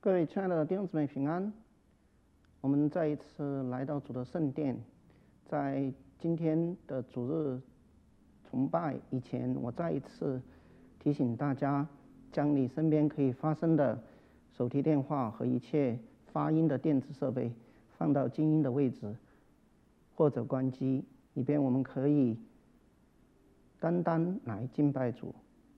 各位亲爱的弟兄姊妹平安，我们再一次来到主的圣殿。在今天的主日崇拜以前，我再一次提醒大家，将你身边可以发声的手提电话和一切发音的电子设备放到静音的位置，或者关机，以便我们可以单单来敬拜主。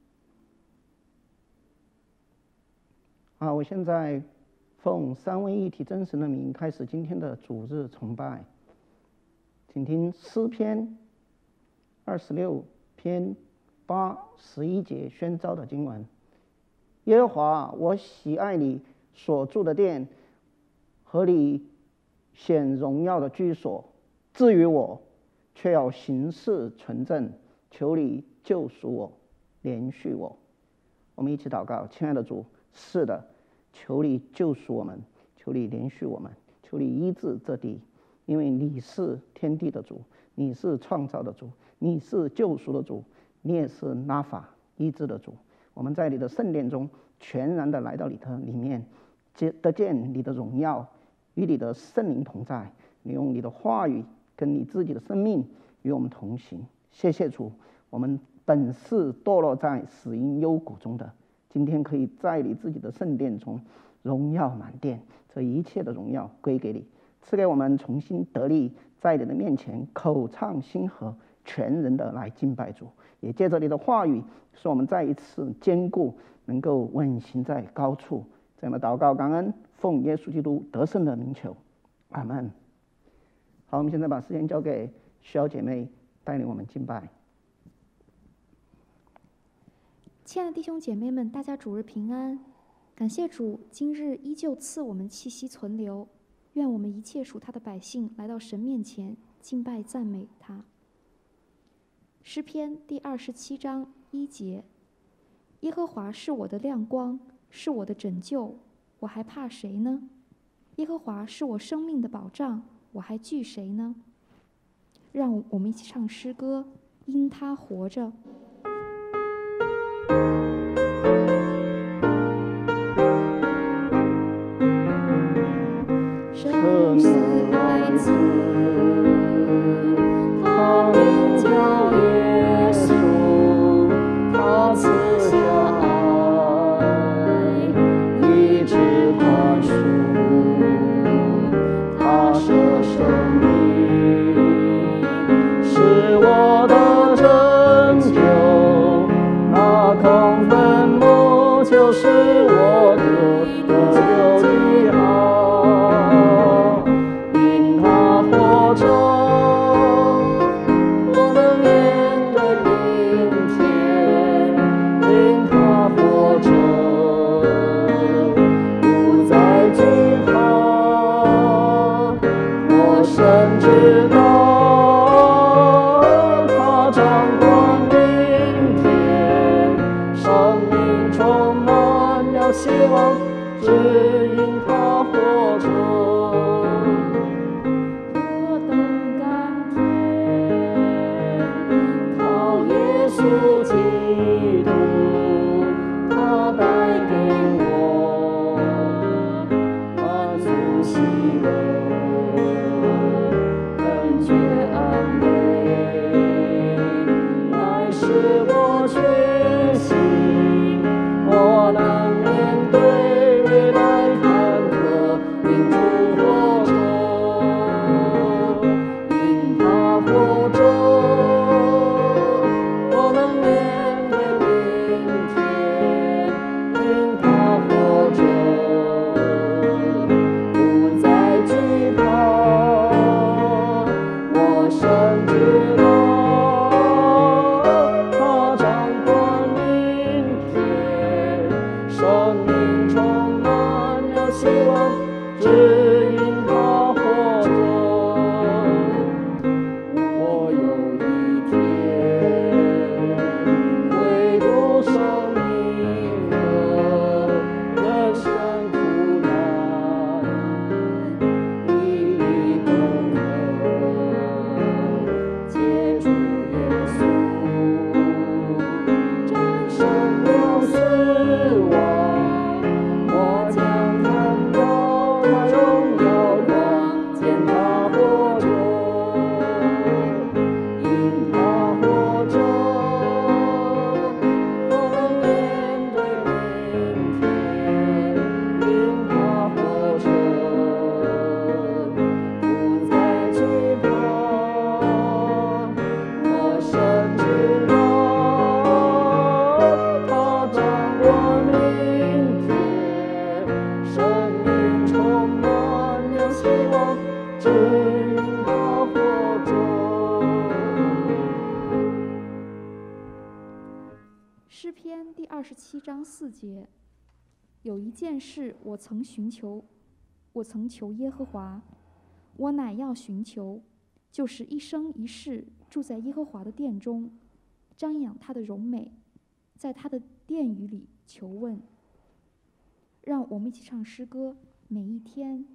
我现在奉三位一体真神的名开始今天的主日崇拜。请听诗篇26篇8、11节宣召的经文：耶和华，我喜爱你所住的殿和你显荣耀的居所。至于我，却要行事纯正，求你救赎我，怜恤我。我们一起祷告。亲爱的主，是的，求你救赎我们，求你怜恤我们，求你医治这地，因为你是天地的主，你是创造的主，你是救赎的主，你也是拉法医治的主。我们在你的圣殿中全然的来到你的里面，得见你的荣耀，与你的圣灵同在。你用你的话语跟你自己的生命与我们同行。谢谢主，我们本是堕落在死荫幽谷中的，今天可以在你自己的圣殿中荣耀满殿，这一切的荣耀归给你，赐给我们重新得力，在你的面前口唱心和，全人的来敬拜主。也借着你的话语，使我们再一次坚固，能够稳行在高处。这样的祷告感恩，奉耶稣基督得胜的名求，阿们。好，我们现在把时间交给小姐妹带领我们敬拜。 亲爱的弟兄姐妹们，大家主日平安！感谢主，今日依旧赐我们气息存留。愿我们一切属他的百姓来到神面前敬拜赞美他。诗篇第27章1节：耶和华是我的亮光，是我的拯救，我还怕谁呢？耶和华是我生命的保障，我还惧谁呢？让我们一起唱诗歌，因他活着。 生是爱子，他名叫耶稣，他赐下爱，医治宽恕，他舍生命，是我的拯救。那空坟墓就是我的得救记号。因他活着，我能面对明天；因他活着，不再惧怕。我深知道他掌管明天，生命充满了希望，只因他活着。耶稣基督，他带给我满足喜乐，感觉安慰，乃使我确信我能面对未来坎坷，因主活着，因他活着。我 27章4节，有一件事我曾求耶和华，我乃要寻求，就是一生一世住在耶和华的殿中，瞻仰他的荣美，在他的殿宇里求问。让我们一起唱诗歌，每一天。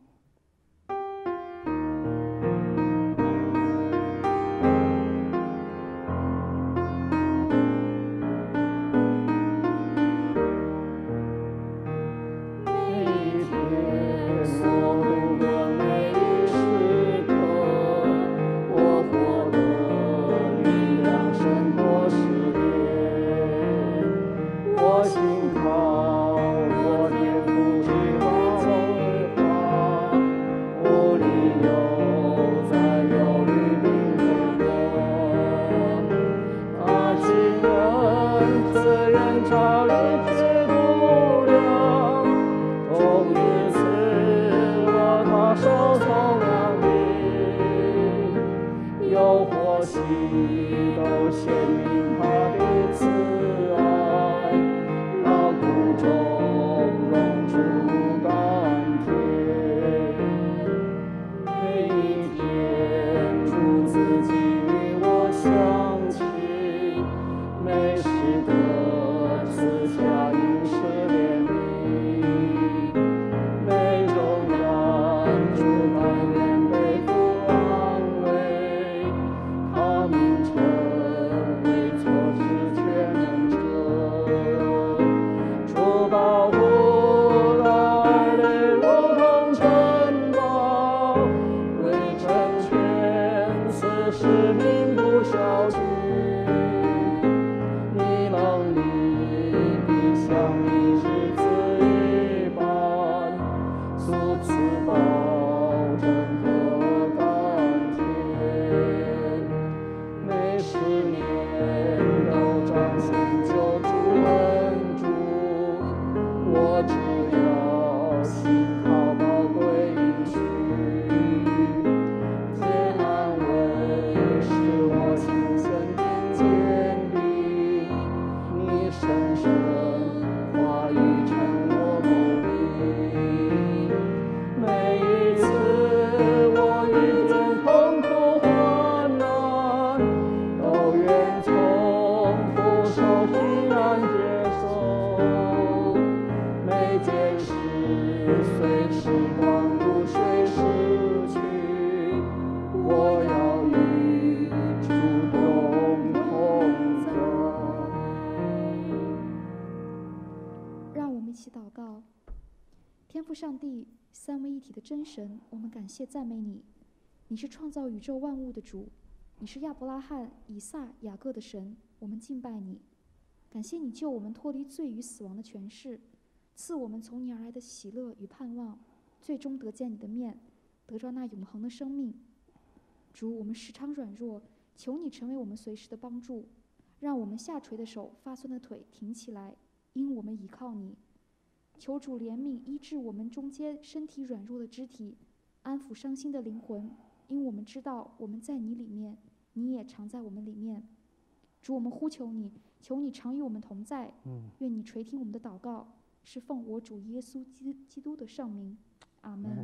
上帝三位一体的真神，我们感谢赞美你。你是创造宇宙万物的主，你是亚伯拉罕、以撒、雅各的神，我们敬拜你。感谢你救我们脱离罪与死亡的权势，赐我们从你而来的喜乐与盼望，最终得见你的面，得着那永恒的生命。主，我们时常软弱，求你成为我们随时的帮助，让我们下垂的手、发酸的腿挺起来，因我们倚靠你。求主怜悯医治我们中间身体软弱的肢体，安抚伤心的灵魂，因我们知道我们在你里面，你也常在我们里面。主，我们呼求你，求你常与我们同在，愿你垂听我们的祷告，是奉我主耶稣基督的圣名，阿门。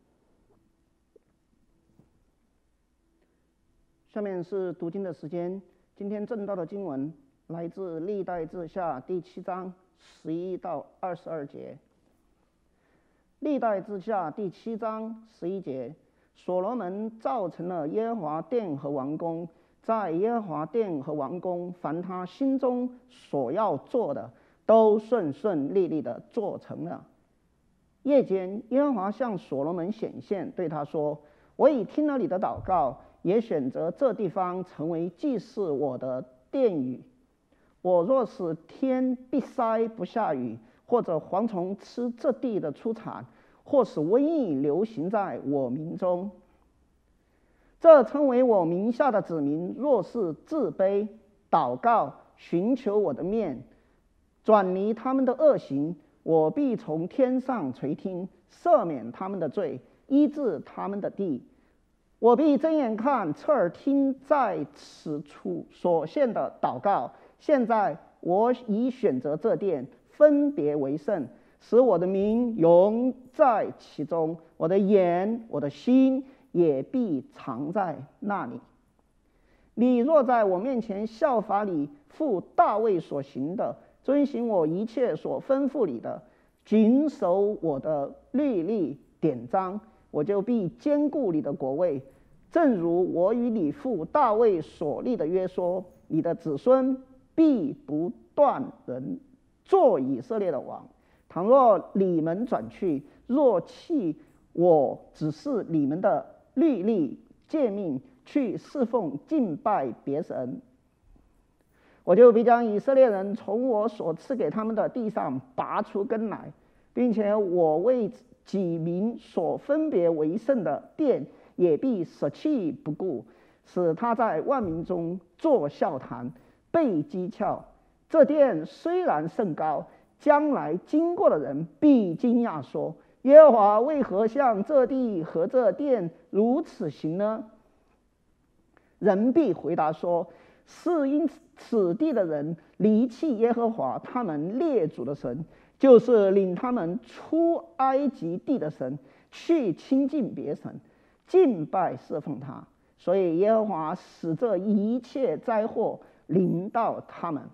下面是读经的时间，今天正道的经文来自历代志下第7章11到22节。历代志下第7章11节，所罗门造成了耶和华殿和王宫，在耶和华殿和王宫，凡他心中所要做的，都顺顺利利的做成了。夜间，耶和华向所罗门显现，对他说：“我已听了你的祷告，也选择这地方成为祭祀我的殿宇。我若使天闭塞不下雨，或者蝗虫吃这地的出产，或使瘟疫流行在我民中，这称为我名下的子民，若是自卑祷告，寻求我的面，转离他们的恶行，我必从天上垂听，赦免他们的罪，医治他们的地。我必睁眼看，侧耳听，在此处所献的祷告。现在我已选择这殿，分别为圣，使我的名永在其中，我的眼、我的心也必藏在那里。你若在我面前效法你父大卫所行的，遵行我一切所吩咐你的，谨守我的律例典章，我就必坚固你的国位，正如我与你父大卫所立的约说，你的子孙必不断人做以色列的王。倘若你们转去，若弃我指示你们的律例诫命，去侍奉敬拜别神，我就必将以色列人从我所赐给他们的地上拔出根来，并且我为己民所分别为圣的殿也必舍弃不顾，使他在万民中作笑谈，被讥诮。这殿虽然甚高，将来经过的人必惊讶说：耶和华为何向这地和这殿如此行呢？人必回答说：是因此地的人离弃耶和华他们列祖的神，就是领他们出埃及地的神，去亲近别神，敬拜侍奉他，所以耶和华使这一切灾祸临到他们。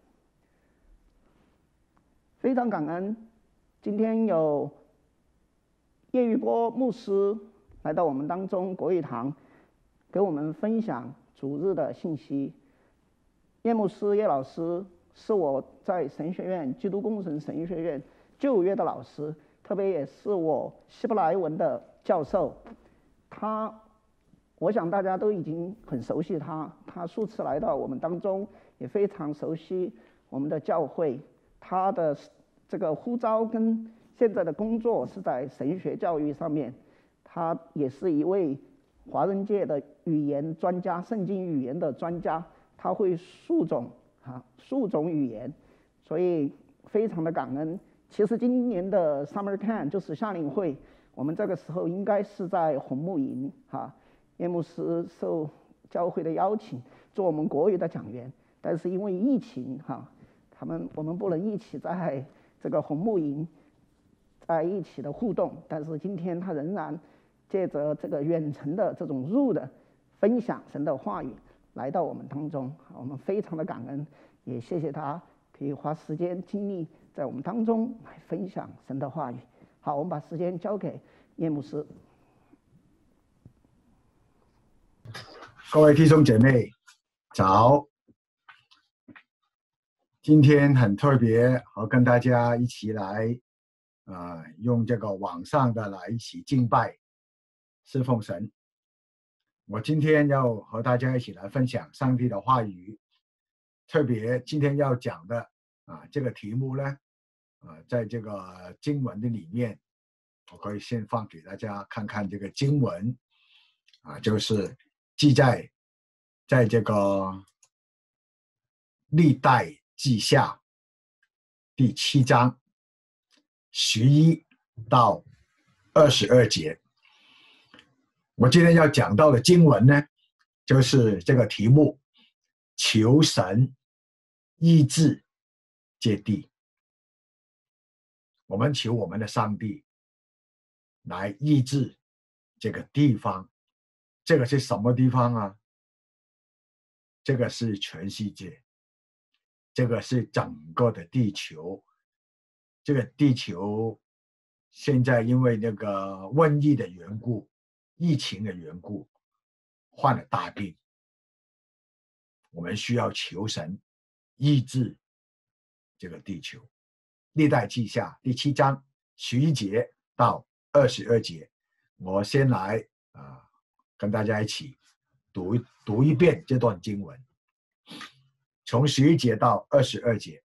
非常感恩，今天有叶玉波牧师来到我们当中国语堂，给我们分享主日的信息。叶牧师、叶老师是我在神学院基督工程神学院旧约的老师，特别也是我希伯来文的教授。我想大家都已经很熟悉他，他数次来到我们当中，也非常熟悉我们的教会。他的这个呼召跟现在的工作是在神学教育上面，他也是一位华人界的语言专家，圣经语言的专家，他会数种语言，所以非常的感恩。其实今年的 Summer Camp 就是夏令会，我们这个时候应该是在红木营叶牧师受教会的邀请做我们国语的讲员，但是因为疫情我们不能一起在这个红木营在一起的互动，但是今天他仍然借着这个远程的这种入的分享神的话语来到我们当中，我们非常的感恩，也谢谢他可以花时间精力在我们当中来分享神的话语。好，我们把时间交给叶牧师。 各位弟兄姐妹早，今天很特别，和跟大家一起来用这个网上的来一起敬拜侍奉神。我今天要和大家一起来分享上帝的话语，特别今天要讲的这个题目呢在这个经文的里面，我可以先放给大家看看这个经文就是记在这个历代记下第7章11到22节。我今天要讲到的经文呢，就是这个题目：求神医治这地。我们求我们的上帝来医治这个地方。这个是什么地方啊？这个是全世界，这个是整个的地球。这个地球现在因为那个瘟疫的缘故，疫情的缘故，患了大病。我们需要求神医治这个地球。历代记下第7章11节到22节，我先来跟大家一起读一遍这段经文，从11节到22节，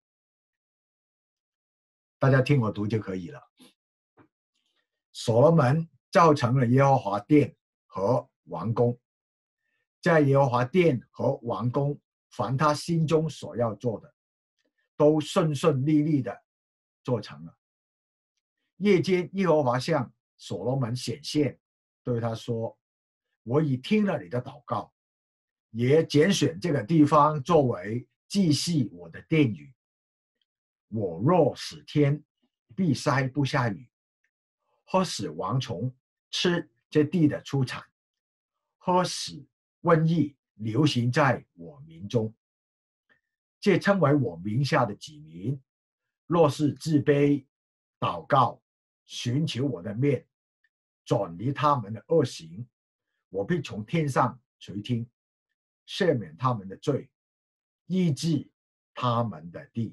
大家听我读就可以了。所罗门造成了耶和华殿和王宫，在耶和华殿和王宫，凡他心中所要做的，都顺顺利利的做成了。夜间，耶和华向所罗门显现，对他说：我已听了你的祷告，也拣选这个地方作为记系我的殿宇。我若使天闭塞不下雨，或使蝗虫吃这地的出产，或使瘟疫流行在我民中，这称为我名下的己民，若是自卑祷告，寻求我的面，转离他们的恶行，我必从天上垂听，赦免他们的罪，医治他们的地。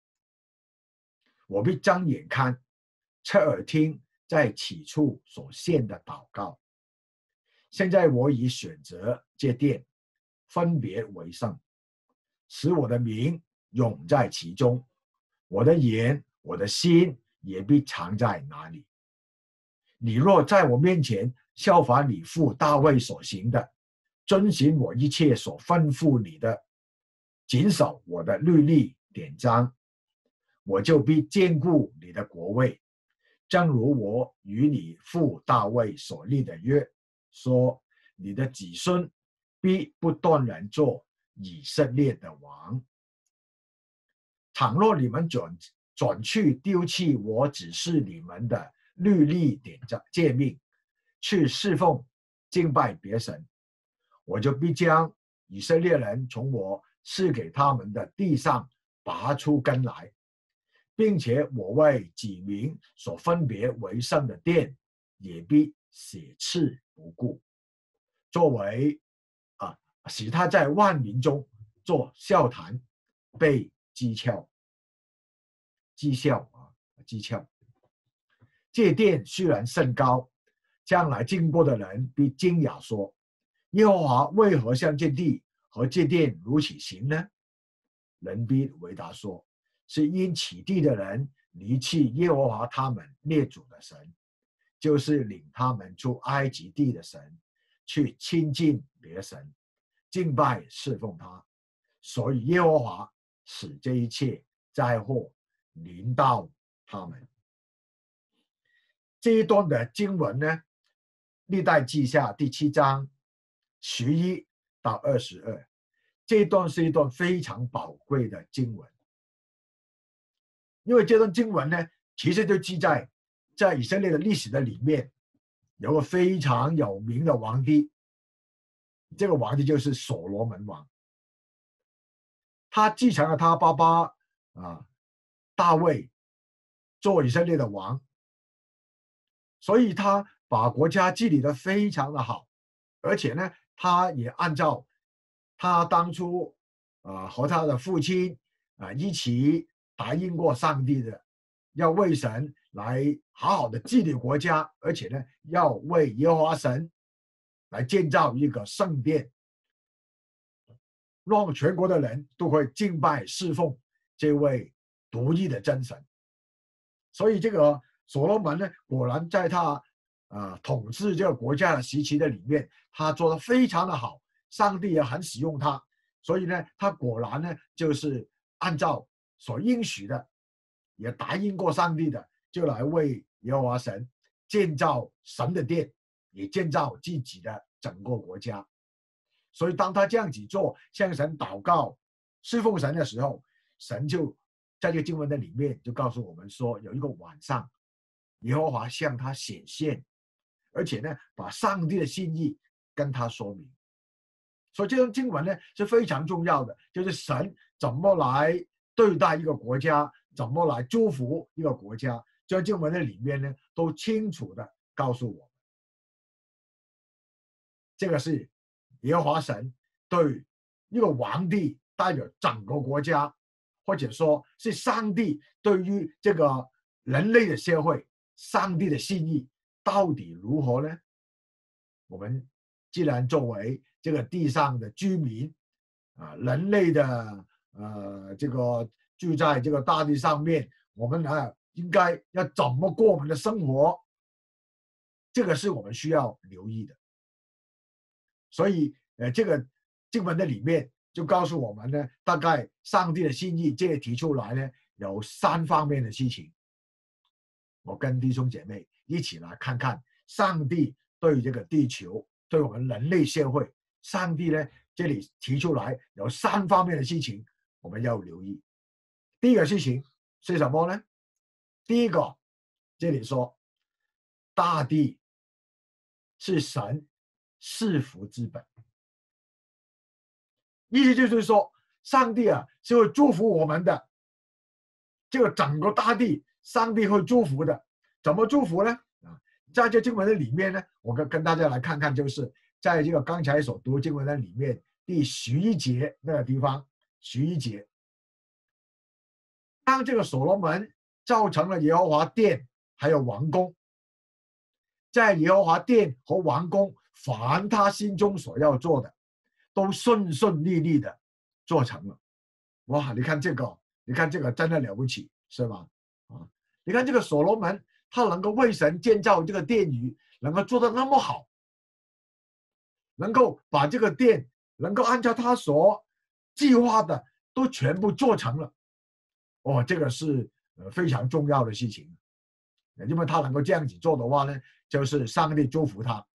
我必张眼看，侧耳听，在起初所献的祷告。现在我已选择这殿，分别为圣，使我的名永在其中。我的眼，我的心也必藏在哪里。你若在我面前效法你父大卫所行的，遵行我一切所吩咐你的，谨守我的律例典章，我就必坚固你的国位，正如我与你父大卫所立的约，说你的子孙必不断人做以色列的王。倘若你们转去丢弃我指示你们的律例典章诫命，去侍奉敬拜别神，我就必将以色列人从我赐给他们的地上拔出根来，并且我为己民所分别为圣的殿也必写斥不顾，作为使他在万民中做笑谈，被讥诮。这殿虽然甚高，将来经过的人必惊讶说：耶和华为何向这地和这殿如此行呢？人必回答说：是因起地的人离弃耶和华他们列祖的神，就是领他们出埃及地的神，去亲近别神，敬拜侍奉他，所以耶和华使这一切灾祸临到他们。这一段的经文呢，历代记下第7章11到22，这一段是一段非常宝贵的经文，因为这段经文呢，其实就记在以色列的历史的里面，有个非常有名的皇帝，这个皇帝就是所罗门王。他继承了他爸爸大卫做以色列的王，所以他把国家治理得非常的好，而且呢，他也按照他当初和他的父亲一起答应过上帝的，要为神来好好的治理国家，而且呢，要为耶和华神来建造一个圣殿，让全国的人都会敬拜侍奉这位独一的真神。所以这个所罗门呢，果然在他统治这个国家的时期的里面，他做得非常的好，上帝也很使用他。所以呢，他果然呢，就是按照所应许的，也答应过上帝的，就来为耶和华神建造神的殿，也建造自己的整个国家。所以当他这样子做，向神祷告侍奉神的时候，神就在这个经文的里面就告诉我们说，有一个晚上耶和华向他显现，而且呢，把上帝的心意跟他说明。所以这段经文呢是非常重要的，就是神怎么来对待一个国家，怎么来祝福一个国家，这经文的里面呢都清楚的告诉我们。这个是耶和华神对一个皇帝代表整个国家，或者说是上帝对于这个人类的社会，上帝的心意到底如何呢？我们既然作为这个地上的居民人类的这个住在这个大地上面，我们应该要怎么过我们的生活，这个是我们需要留意的。所以这个经文的里面就告诉我们呢，大概上帝的心意这里提出来呢，有3方面的事情。我跟弟兄姐妹一起来看看上帝对这个地球，对我们人类社会，上帝呢这里提出来有3方面的事情， 我们要留意。第一个事情是什么呢？第一个，这里说大地是神赐福之本，意思就是说，上帝啊是会祝福我们的，这个整个大地，上帝会祝福的。怎么祝福呢？在这经文的里面呢，我跟大家来看看，就是在这个刚才所读经文的里面第11节那个地方，11节，当这个所罗门造成了耶和华殿还有王宫，在耶和华殿和王宫，凡他心中所要做的，都顺顺利利的做成了。哇，你看这个真的了不起，是吗？啊，你看这个所罗门，他能够为神建造这个殿宇，能够做得那么好，能够把这个殿能够按照他所计划的都全部做成了。哦，这个是非常重要的事情，因为他能够这样子做的话呢，就是上帝祝福他，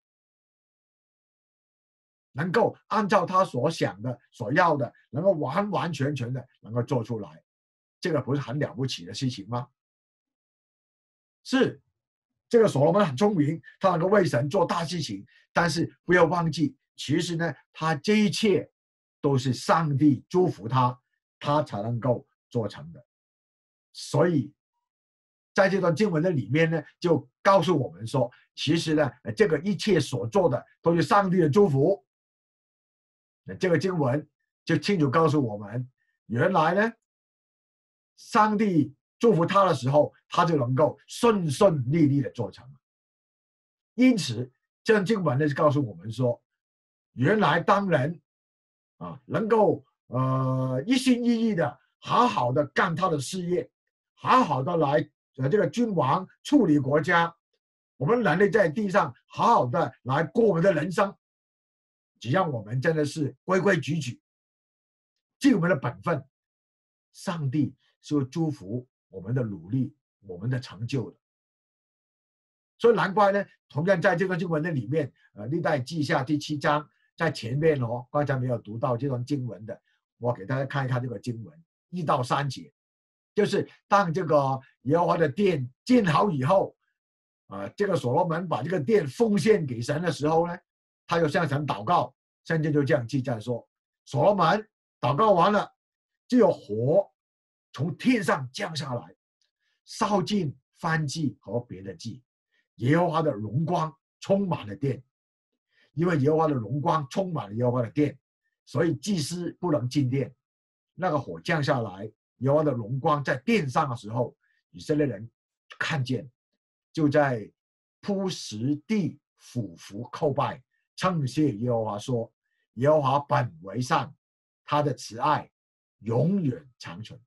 能够按照他所想的、所要的，能够完完全全的能够做出来，这个不是很了不起的事情吗？是，这个所罗门很聪明，他能够为神做大事情，但是不要忘记，其实呢，他这一切都是上帝祝福他，他才能够做成的。所以，在这段经文的里面呢，就告诉我们说，其实呢，这个一切所做的都是上帝的祝福。这个经文就清楚告诉我们，原来呢，上帝祝福他的时候，他就能够顺顺利利的做成。因此，这段经文呢，就告诉我们说，原来当人能够一心一意的好好的干他的事业，好好的来这个君王处理国家，我们人类在地上好好的来过我们的人生，只要我们真的是规规矩矩，尽我们的本分，上帝是会祝福我们的努力，我们的成就的。所以难怪呢，同样在这段经文的里面，历代记下第7章在前面哦，刚才没有读到这段经文的，我给大家看一看这个经文1到3节，就是当这个耶和华的殿建好以后，这个所罗门把这个殿奉献给神的时候呢，他就向神祷告，圣经就这样记载说，所罗门祷告完了，就有火从天上降下来，烧尽燔祭和别的祭，耶和华的荣光充满了殿。因为耶和华的荣光充满了耶和华的殿，所以祭司不能进殿。那个火降下来，耶和华的荣光在殿上的时候，以色列人看见，就在铺石地俯伏叩拜，称谢耶和华说，耶和华本为善，他的慈爱永远长存。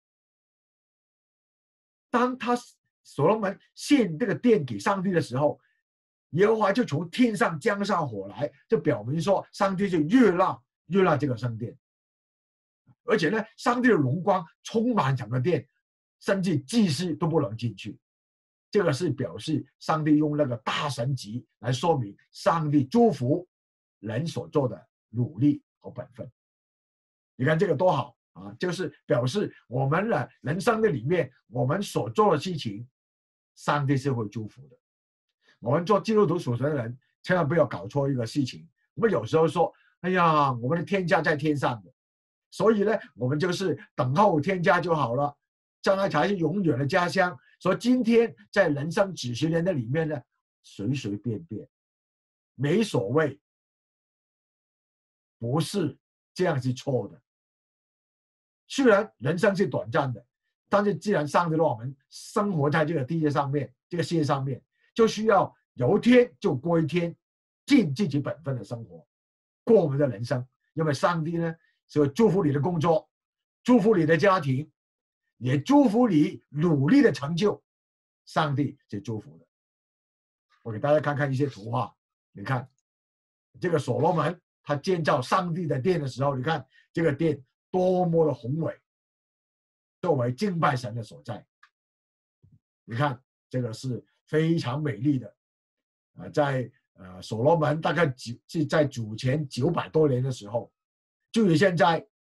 当所罗门献这个殿给上帝的时候，耶和华就从天上降下火来，就表明说上帝就悦纳这个圣殿，而且呢，上帝的荣光充满整个殿，甚至祭司都不能进去。这个是表示上帝用那个大神级来说明上帝祝福人所做的努力和本分。你看这个多好啊！就是表示我们的人生的里面，我们所做的事情，上帝是会祝福的。我们做基督徒属神的人，千万不要搞错一个事情。我们有时候说，哎呀，我们的天家在天上的，所以呢，我们就是等候天家就好了，将来才是永远的家乡。所以今天在人生几十年的里面呢，随随便便，没所谓，不是这样是错的。虽然人生是短暂的，但是既然上帝让我们生活在这个地界上面，这个世界上面，就需要有一天就过一天，尽自己本分的生活，过我们的人生。因为上帝呢，是祝福你的工作，祝福你的家庭，也祝福你努力的成就，上帝是祝福的。我给大家看看一些图画，你看这个所罗门他建造上帝的殿的时候，你看这个殿多么的宏伟，作为敬拜神的所在。你看这个是非常美丽的，在所罗门大概是在主前900多年的时候，距离现在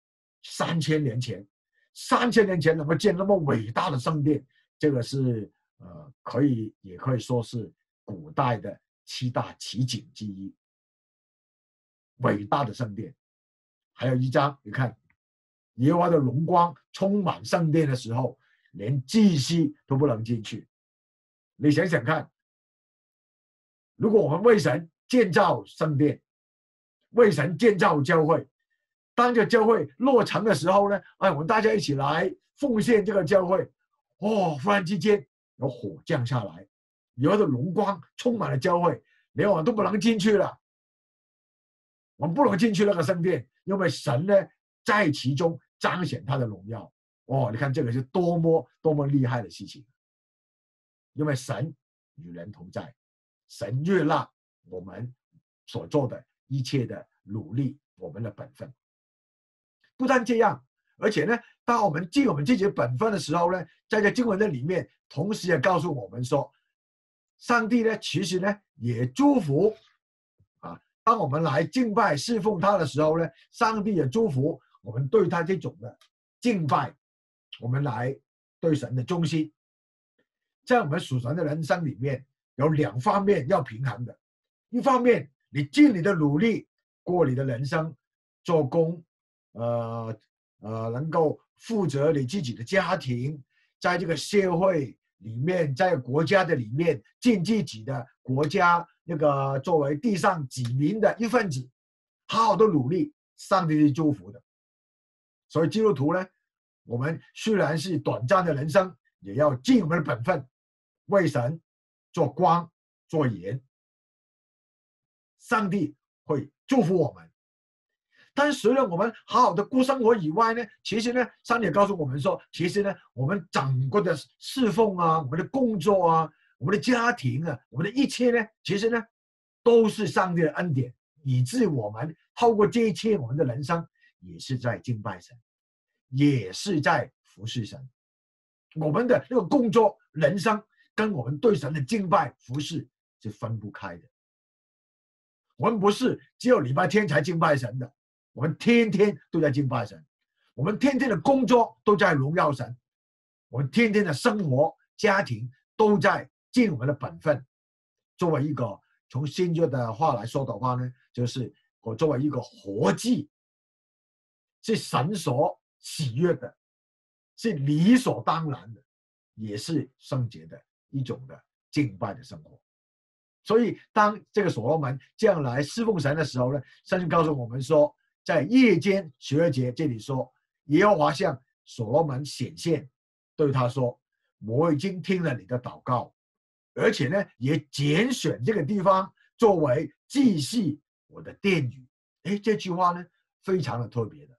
3000年前，3000年前能够建那么伟大的圣殿，这个是也可以说是古代的7大奇景之一。伟大的圣殿，还有一章，你看，耶和华的荣光充满圣殿的时候，连祭司都不能进去。你想想看，如果我们为神建造圣殿，为神建造教会，当这教会落成的时候呢，我们大家一起来奉献这个教会，忽然之间有火降下来，耶和华的荣光充满了教会，连我们都不能进去了。我们不能进去那个圣殿，因为神呢在其中彰显他的荣耀。你看这个是多么厉害的事情，因为神与人同在，神悦纳我们所做的一切的努力，我们的本分。不但这样，而且呢，当我们尽我们自己的本分的时候呢，在这经文的里面，同时也告诉我们说，上帝呢其实呢也祝福当我们来敬拜侍奉他的时候呢，上帝也祝福我们对他这种的敬拜，我们来对神的忠心。在我们属神的人生里面，有2方面要平衡的。一方面，你尽你的努力过你的人生，做工，能够负责你自己的家庭，在这个社会里面，在国家的里面尽自己的国家那个作为地上子民的一份子，好好的努力，上帝是祝福的。所以基督徒呢，我们虽然是短暂的人生，也要尽我们的本分，为神做光做盐，上帝会祝福我们。但是除了我们好好的过生活以外呢，其实呢，上帝也告诉我们说，其实呢，我们整个的侍奉啊，我们的工作啊，我们的家庭啊，我们的一切呢，其实呢，都是上帝的恩典，以致我们透过这一切，我们的人生也是在敬拜神，也是在服侍神。我们的那个工作、人生跟我们对神的敬拜、服侍是分不开的。我们不是只有礼拜天才敬拜神的，我们天天都在敬拜神，我们天天的工作都在荣耀神，我们天天的生活、家庭都在尽我们的本分。作为一个从新约的话来说的话呢，就是我作为一个活祭，是神所喜悦的，是理所当然的，也是圣洁的一种的敬拜的生活。所以当这个所罗门这样来侍奉神的时候呢，圣经告诉我们说，在夜间12节这里说，耶和华向所罗门显现，对他说，我已经听了你的祷告，而且呢也拣选这个地方作为祭祀我的殿宇。这句话呢非常的特别的。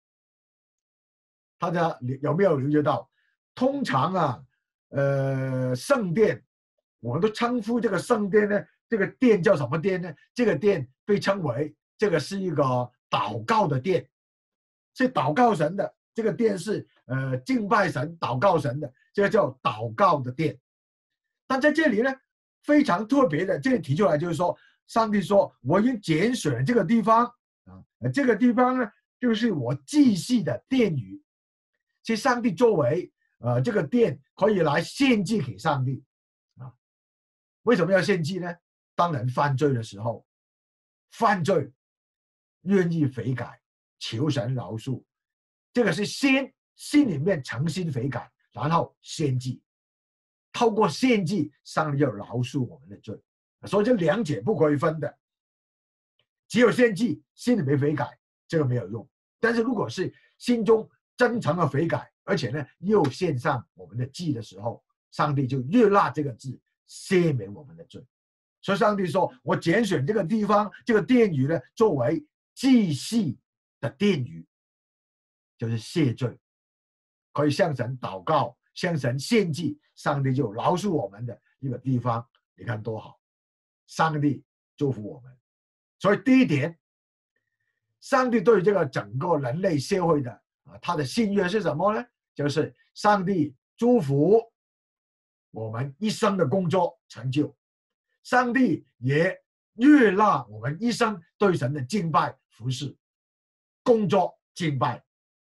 大家有没有留意到，通常圣殿我们都称呼这个圣殿呢，这个殿叫什么殿呢？这个殿被称为这个是一个祷告的殿，是祷告神的。这个殿是敬拜神、祷告神的，这个叫祷告的殿。但在这里呢，非常特别的，这里提出来就是说，上帝说我已经拣选这个地方这个地方呢，就是我祭祀的殿宇。其实上帝作为这个殿可以来献祭给上帝为什么要献祭呢？当人犯罪的时候，犯罪愿意悔改，求神饶恕，这个是先心里面诚心悔改，然后献祭，透过献祭，上帝就饶恕我们的罪。所以这2者不可以分的，只有献祭，心里没悔改，这个没有用。但是如果是心中真诚的悔改，而且呢又献上我们的祭的时候，上帝就悦纳这个祭，赦免我们的罪。所以上帝说，我拣选这个地方，这个殿宇呢，作为祭祀的殿宇，就是谢罪，可以向神祷告，向神献祭，上帝就饶恕我们的一个地方。你看多好，上帝祝福我们。所以第一点，上帝对这个整个人类社会的他的心愿是什么呢？就是上帝祝福我们一生的工作成就，上帝也悦纳我们一生对神的敬拜服侍。工作敬拜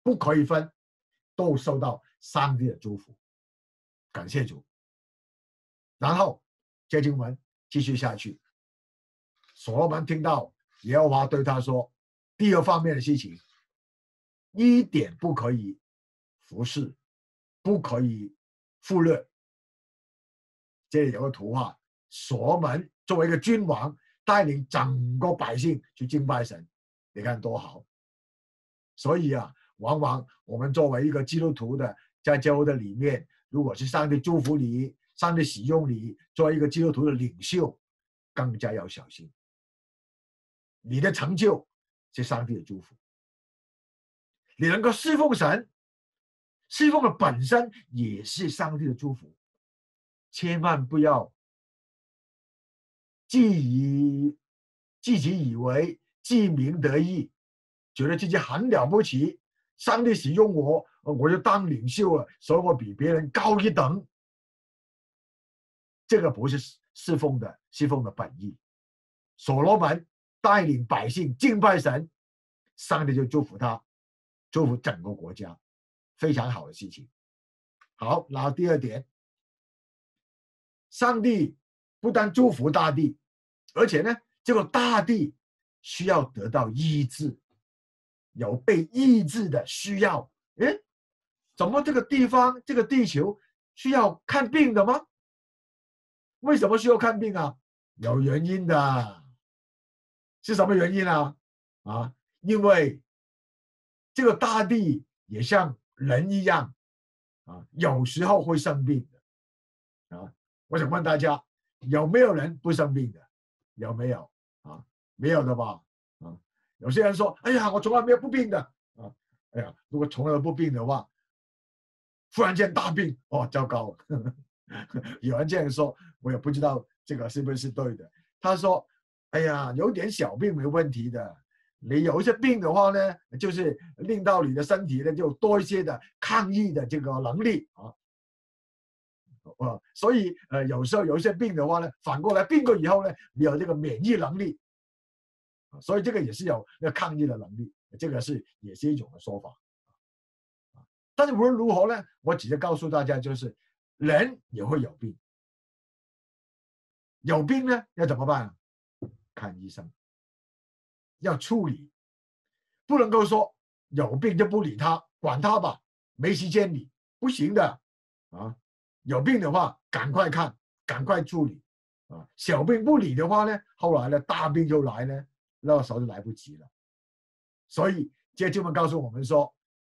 不可以分，都受到上帝的祝福。感谢主。然后这经文继续下去，所罗门听到耶和华对他说，第二方面的事情，一点不可以服侍，不可以忽略。这里有个图画，所罗门作为一个君王，带领整个百姓去敬拜神，你看多好。所以啊，往往我们作为一个基督徒的，在教会的里面，如果是上帝祝福你，上帝使用你，作为一个基督徒的领袖，更加要小心。你的成就是上帝的祝福，你能够侍奉神，侍奉的本身也是上帝的祝福。千万不要自己以为自鸣得意，觉得自己很了不起，上帝使用我，我就当领袖了，所以我比别人高一等。这个不是侍奉的本意。所罗门带领百姓敬拜神，上帝就祝福他，祝福整个国家，非常好的事情。好，然后第二点，上帝不但祝福大地，而且呢，这个大地需要得到医治，有被医治的需要。诶，怎么这个地方这个地球需要看病的吗？为什么需要看病啊？有原因的。是什么原因啊？因为这个大地也像人一样有时候会生病的我想问大家，有没有人不生病的？有没有没有的吧？有些人说，哎呀，我从来没有不病的哎呀，如果从来不病的话，忽然间大病，糟糕了。有人这样说，我也不知道这个是不是对的。他说，哎呀，有点小病没问题的，你有一些病的话呢，就是令到你的身体呢就多一些的抗疫的这个能力所以有时候有一些病的话呢，反过来病过以后呢，你有这个免疫能力所以这个也是有那个抗疫的能力，这个也是一种的说法但是无论如何呢，我只是告诉大家，就是人也会有病，有病呢要怎么办？看医生，要处理，不能够说有病就不理他，管他吧，没时间理，不行的有病的话赶快看，赶快处理小病不理的话呢，后来呢大病就来呢，那时候就来不及了。所以这经文告诉我们说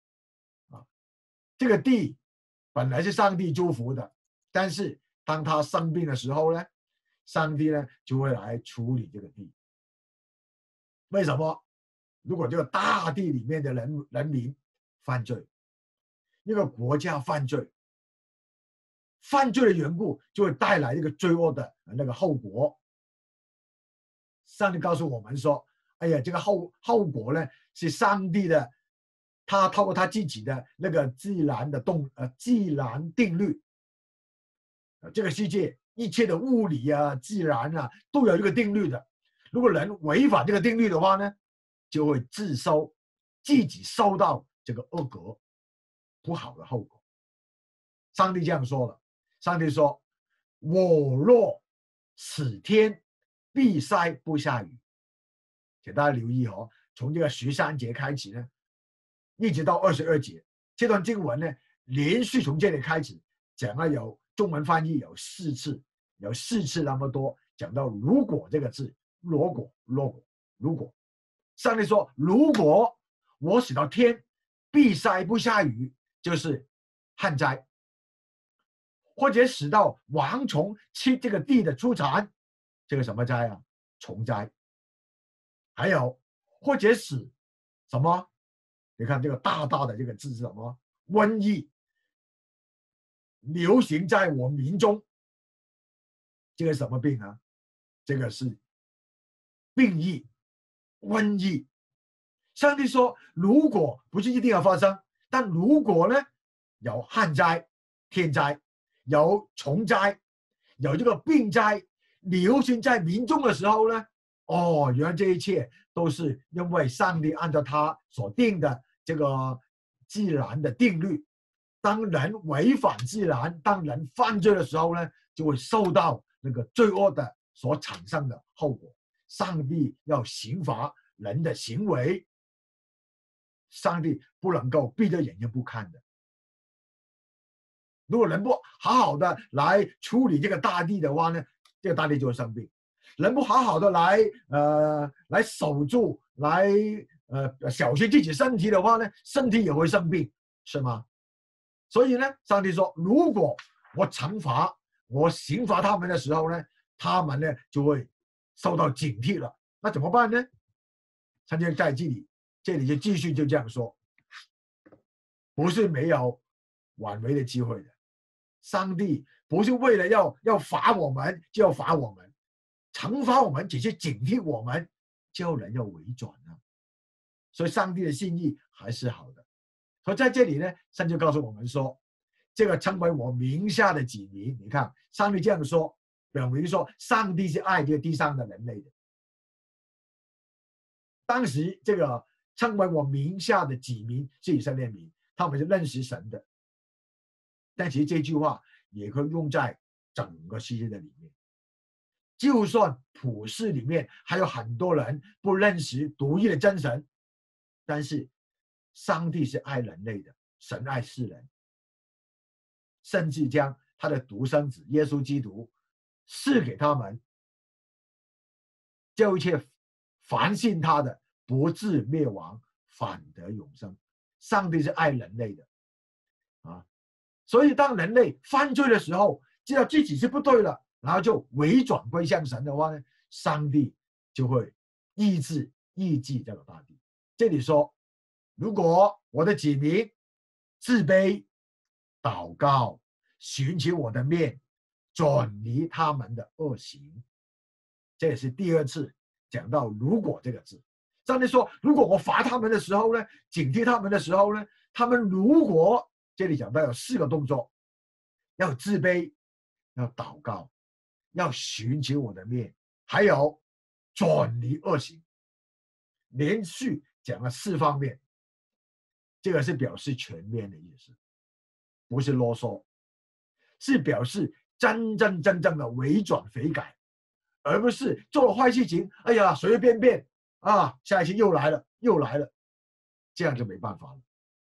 这个地本来是上帝祝福的，但是当他生病的时候呢，上帝呢就会来处理这个地。为什么？如果这个大地里面的人民犯罪，一个国家犯罪的缘故，就会带来一个罪恶的那个后果。上帝告诉我们说，哎呀，这个后果呢是上帝的，他透过他自己的那个自然定律这个世界一切的物理自然都有一个定律的。如果人违反这个定律的话呢，就会自己受到这个恶果，不好的后果。上帝这样说了，上帝说，我若使天闭塞不下雨。请大家留意从这个13节开始呢，一直到22节，这段经文呢连续从这里开始讲了，有中文翻译有4次那么多，讲到如果这个字，如果上帝说，如果我使到天闭塞不下雨，就是旱灾，或者使到蝗虫吃这个地的出产，这个什么灾啊？虫灾。还有或者使什么？你看这个大大的这个字是什么？瘟疫流行在我民中。这个什么病啊？这个是病疫、瘟疫。上帝说，如果不是一定要发生，但如果呢，有旱灾、天灾，有虫灾，有这个病灾流行在民众的时候呢，原来这一切都是因为上帝按照他所定的这个自然的定律。当人违反自然，当人犯罪的时候呢，就会受到那个罪恶的所产生的后果。上帝要刑罚人的行为，上帝不能够闭着眼睛不看的。如果人不好好的来处理这个大地的话呢，这个大地就会生病。人不好好的来守住，来小心自己身体的话呢，身体也会生病，是吗？所以呢，上帝说，如果我惩罚、我刑罚他们的时候呢，他们呢就会受到警惕了。那怎么办呢？上帝在这里就继续就这样说，不是没有挽回的机会的。上帝不是为了要罚我们就要罚我们，惩罚我们只是警惕我们，叫人要回转啊。所以上帝的心意还是好的。所以在这里呢，上帝就告诉我们说，这个称为我名下的子民，你看上帝这样说，表明说上帝是爱这个地上的人类的。当时这个称为我名下的子民是以色列民，他们是认识神的。但其实这句话也可以用在整个世界的里面，就算普世里面还有很多人不认识独一的真神，但是上帝是爱人类的，神爱世人，甚至将他的独生子耶稣基督赐给他们，叫一切凡信他的不至灭亡，反得永生。上帝是爱人类的啊。所以当人类犯罪的时候，知道自己是不对了，然后就回转归向神的话呢，上帝就会医治这个大地。这里说，如果我的子民自卑、祷告、寻求我的面，转离他们的恶行，这也是第二次讲到如果这个字。上帝说，如果我罚他们的时候呢，警惕他们的时候呢，他们如果这里讲到有4个动作，要自卑，要祷告，要寻求我的面，还有转离恶行，连续讲了4方面。这个是表示全面的意思，不是啰嗦，是表示真正的回转悔改，而不是做了坏事情，哎呀随随便便啊，下一期又来了，这样就没办法了。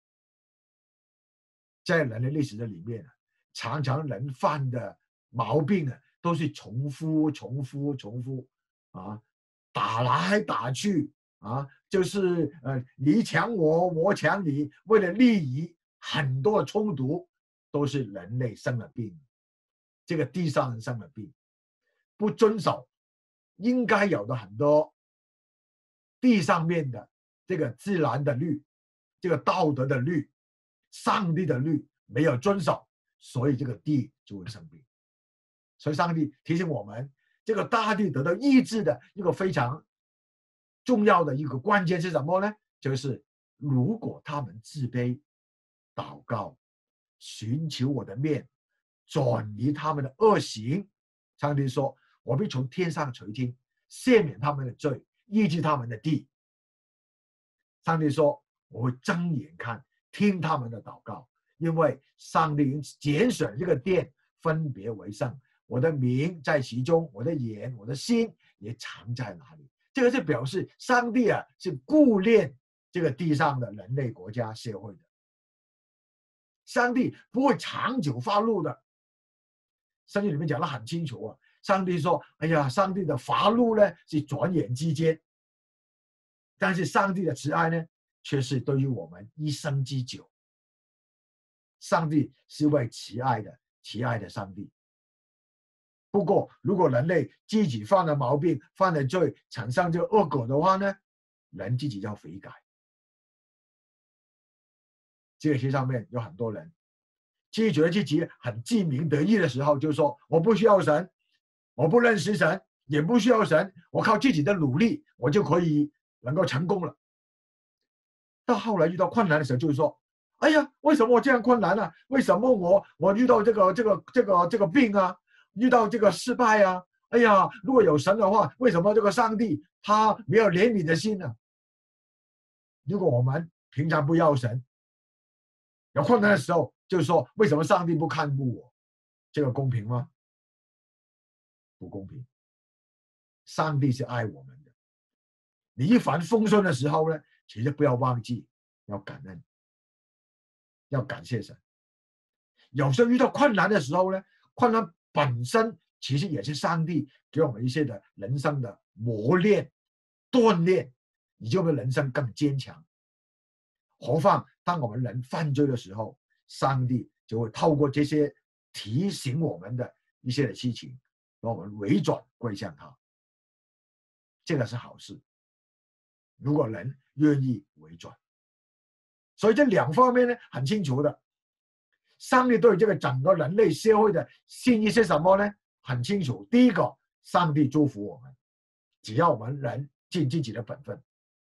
在人类历史的里面，常常人犯的毛病都是重复啊，打来打去啊，就是你抢我，我抢你，为了利益，很多的冲突都是人类生了病，这个地上人生了病，不遵守应该有的很多地上面的这个自然的律，这个道德的律，上帝的律没有遵守，所以这个地就会生病。所以上帝提醒我们，这个大地得到医治的一个非常重要的一个关键是什么呢？就是如果他们自卑、祷告、寻求我的面，转离他们的恶行，上帝说，我必从天上垂听，赦免他们的罪，医治他们的地。上帝说，我会睁眼看，听他们的祷告，因为上帝拣选这个殿，分别为圣，我的名在其中，我的眼、我的心也藏在哪里。这个是表示上帝是顾念这个地上的人类国家社会的，上帝不会长久发怒的。圣经里面讲得很清楚上帝说，哎呀，上帝的发怒呢是转眼之间，但是上帝的慈爱呢却是对于我们一生之久。上帝是位慈爱的上帝。不过如果人类自己犯了毛病，犯了罪，产生这个恶果的话呢，人自己要悔改。这个世界上面有很多人自己觉得自己很自鸣得意的时候，就说我不需要神，我不认识神，也不需要神，我靠自己的努力我就可以能够成功了。到后来遇到困难的时候，就是说，哎呀，为什么我这样困难呢？为什么我遇到这个病啊，遇到这个失败啊？哎呀，如果有神的话，为什么这个上帝他没有怜悯的心呢？如果我们平常不要神， 有困难的时候，就是说为什么上帝不看顾我？这个公平吗？不公平。上帝是爱我们的。你一帆风顺的时候呢，其实不要忘记要感恩，要感谢神。有时候遇到困难的时候呢，困难本身其实也是上帝给我们一些的人生的磨练、锻炼，你就会人生更坚强。何况当我们人犯罪的时候，上帝就会透过这些提醒我们的一些的事情，让我们回转归向他。这个是好事，如果人愿意回转。所以这两方面呢，很清楚的。上帝对这个整个人类社会的心意是什么呢？很清楚。第一个，上帝祝福我们，只要我们人尽自己的本分。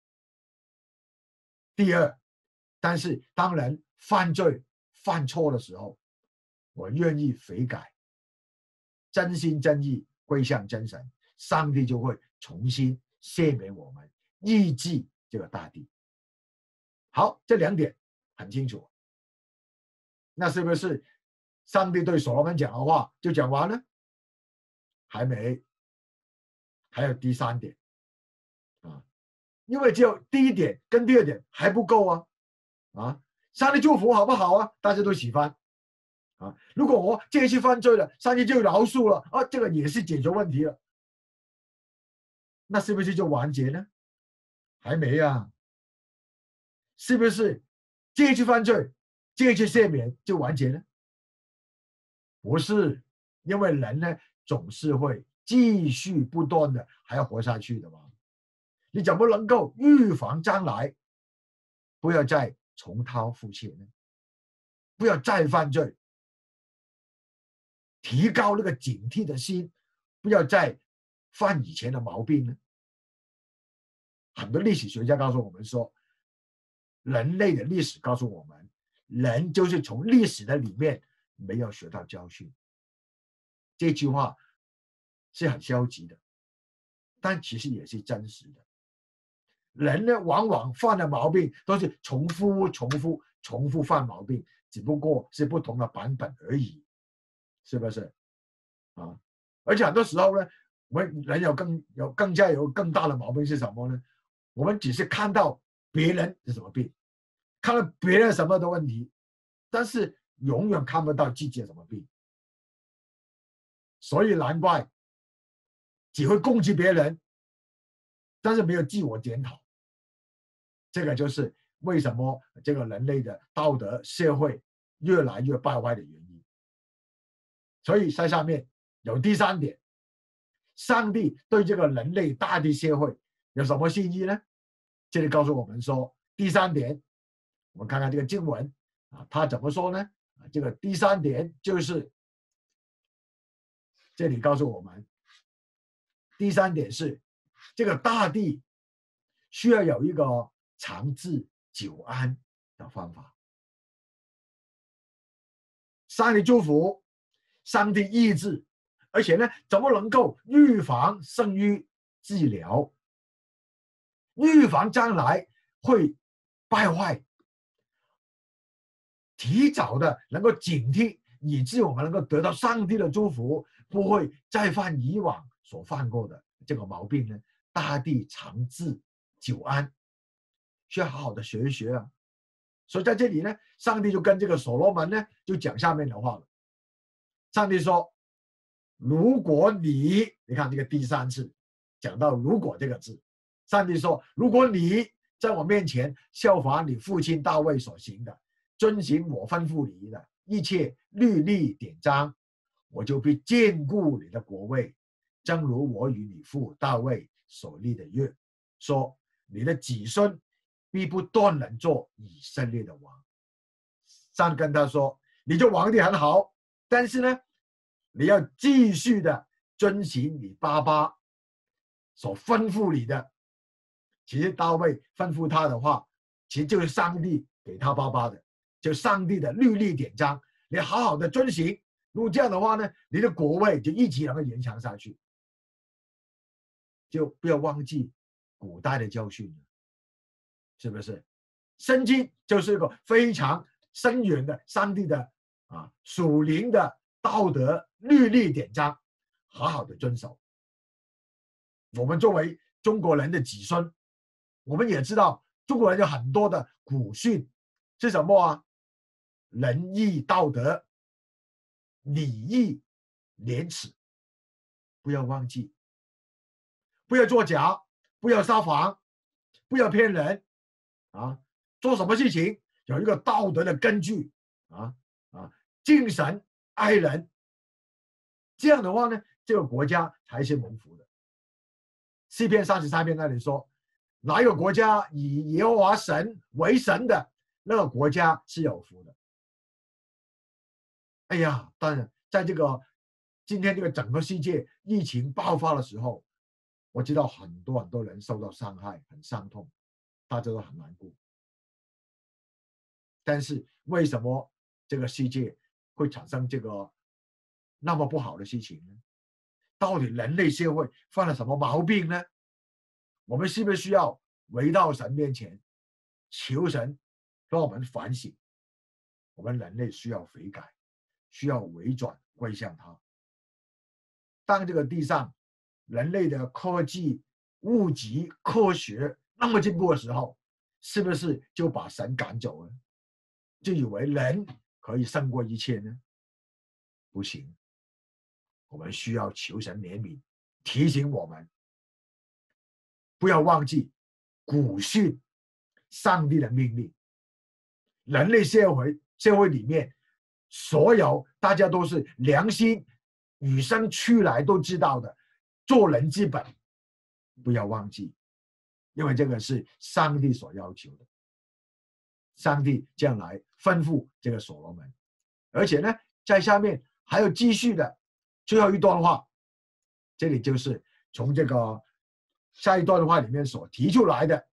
第二，但是当人犯罪犯错的时候，我愿意悔改，真心真意归向真神，上帝就会重新赦免我们，医治这个大地。好，这两点很清楚。那是不是上帝对所罗门讲的话就讲完了？还没，还有第三点啊，因为只有第一点跟第二点还不够啊，上帝祝福好不好啊？大家都喜欢啊。如果我这一次犯罪了，上帝就饶恕了啊，这个也是解决问题了，那是不是就完结呢？还没啊，是不是这一次犯罪，这一次赦免就完结呢？不是，因为人呢总是会继续不断的还要活下去的嘛。你怎么能够预防将来不要再重蹈覆辙呢？不要再犯罪，提高那个警惕的心，不要再犯以前的毛病呢？很多历史学家告诉我们说，人类的历史告诉我们，人就是从历史的里面没有学到教训。这句话是很消极的，但其实也是真实的。人呢，往往犯的毛病都是重复犯毛病，只不过是不同的版本而已，是不是啊？而且很多时候呢，我们人有更大的毛病是什么呢？我们只是看到别人是什么病，看到别人什么的问题，但是永远看不到自己有什么病。所以难怪只会攻击别人，但是没有自我检讨。这个就是为什么这个人类的道德社会越来越败坏的原因。所以在上面有第三点，上帝对这个人类大地社会有什么心意呢？这里告诉我们说，第三点，我们看看这个经文啊，他怎么说呢？这个第三点就是这里告诉我们，第三点是这个大地需要有一个长治久安的方法。上帝祝福，上帝医治，而且呢，怎么能够预防胜于治疗？预防将来会败坏，提早的能够警惕，以致我们能够得到上帝的祝福，不会再犯以往所犯过的这个毛病呢？大地长治久安，需要好好的学一学啊。所以在这里呢，上帝就跟这个所罗门呢就讲下面的话了。上帝说，如果你看这个第三次讲到如果这个字，上帝说，如果你在我面前效法你父亲大卫所行的，遵行我吩咐你的一切律例典章，我就必坚固你的国位，正如我与你父大卫所立的约，说你的子孙必不断人做以色列的王。上帝跟他说，你做皇帝很好，但是呢，你要继续的遵行你爸爸所吩咐你的。其实大卫吩咐他的话，其实就是上帝给他爸爸的，就上帝的律例典章，你好好的遵行。如果这样的话呢，你的国位就一直能够延长下去。就不要忘记古代的教训了，是不是？圣经就是一个非常深远的上帝的属灵的道德律例典章，好好的遵守。我们作为中国人的子孙，我们也知道中国人有很多的古训是什么啊？仁义道德、礼义廉耻，不要忘记，不要作假，不要撒谎，不要骗人做什么事情有一个道德的根据敬神爱人，这样的话呢，这个国家才是蒙福的。诗篇33篇那里说，哪一个国家以耶和华神为神的，那个国家是有福的。哎呀，当然在今天这个整个世界疫情爆发的时候，我知道很多人受到伤害，很伤痛，大家都很难过。但是为什么这个世界会产生这个那么不好的事情呢？到底人类社会犯了什么毛病呢？我们是不是需要回到神面前，求神让我们反省？我们人类需要悔改，需要回转归向他。当这个地上人类的科技、物质、科学那么进步的时候，是不是就把神赶走了？就以为人可以胜过一切呢？不行，我们需要求神怜悯，提醒我们不要忘记古训上帝的命令。人类社会里面，所有大家都是良心与生俱来都知道的做人之本，不要忘记，因为这个是上帝所要求的。上帝将来吩咐这个所罗门，而且呢，在下面还有继续的最后一段话，这里就是从这个下一段话里面所提出来的，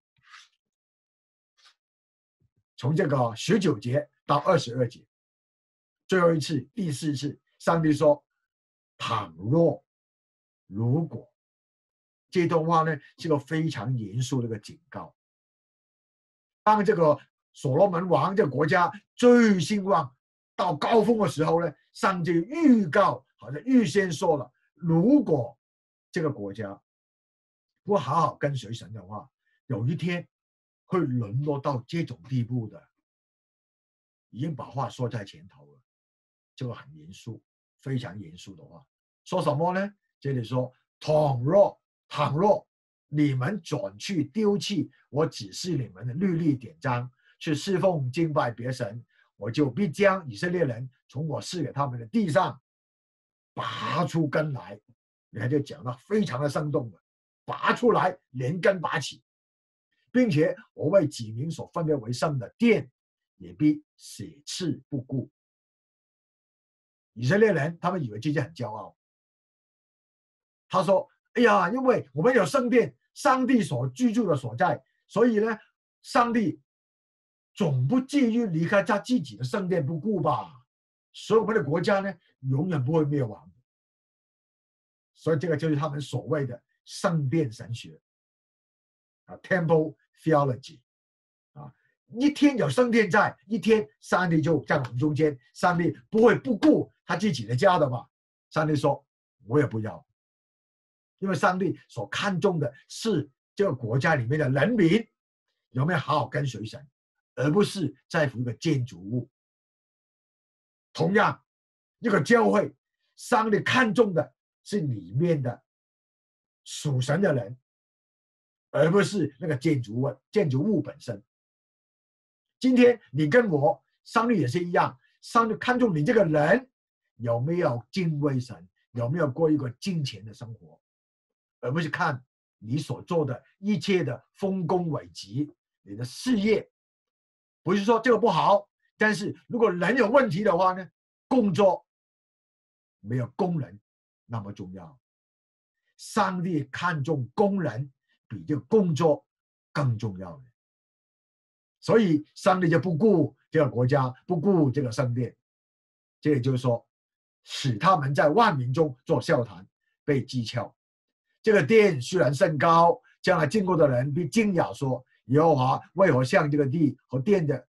从这个19节到22节，最后一次第4次，上帝说：倘若如果，这段话呢是个非常严肃的一个警告。当这个所罗门王这个国家最兴旺到高峰的时候呢，上帝预告好像预先说了，如果这个国家不好好跟随神的话，有一天会沦落到这种地步的。已经把话说在前头了，这个很严肃，非常严肃的话。说什么呢？这里说，倘若你们转去丢弃我指示你们的律例典章，去侍奉敬拜别神，我就必将以色列人从我赐给他们的地上拔出根来。你看，就讲得非常的生动的，拔出来，连根拔起，并且我为己民所分别为圣的殿，也必舍弃不顾。以色列人他们以为自己很骄傲，他说：哎呀，因为我们有圣殿，上帝所居住的所在，所以呢，上帝总不至于离开他自己的圣殿不顾吧？所以我们的国家呢，永远不会灭亡。所以这个就是他们所谓的圣殿神学，Temple Theology。一天有圣殿在，一天上帝就在我们中间，上帝不会不顾他自己的家的吧？上帝说：我也不要，因为上帝所看重的是这个国家里面的人民有没有好好跟随神，而不是在乎一个建筑物。同样，一个教会，上帝看重的是里面的属神的人，而不是那个建筑物本身。今天你跟我，上帝也是一样，上帝看重你这个人有没有敬畏神，有没有过一个敬虔的生活，而不是看你所做的一切的丰功伟绩，你的事业。不是说这个不好，但是如果人有问题的话呢，工作没有工人那么重要。上帝看重工人比这个工作更重要的。所以上帝就不顾这个国家，不顾这个圣殿。这也就是说，使他们在万民中做笑谈，被讥诮。这个殿虽然甚高，将来经过的人必惊讶说：耶和华为何向这个地和殿的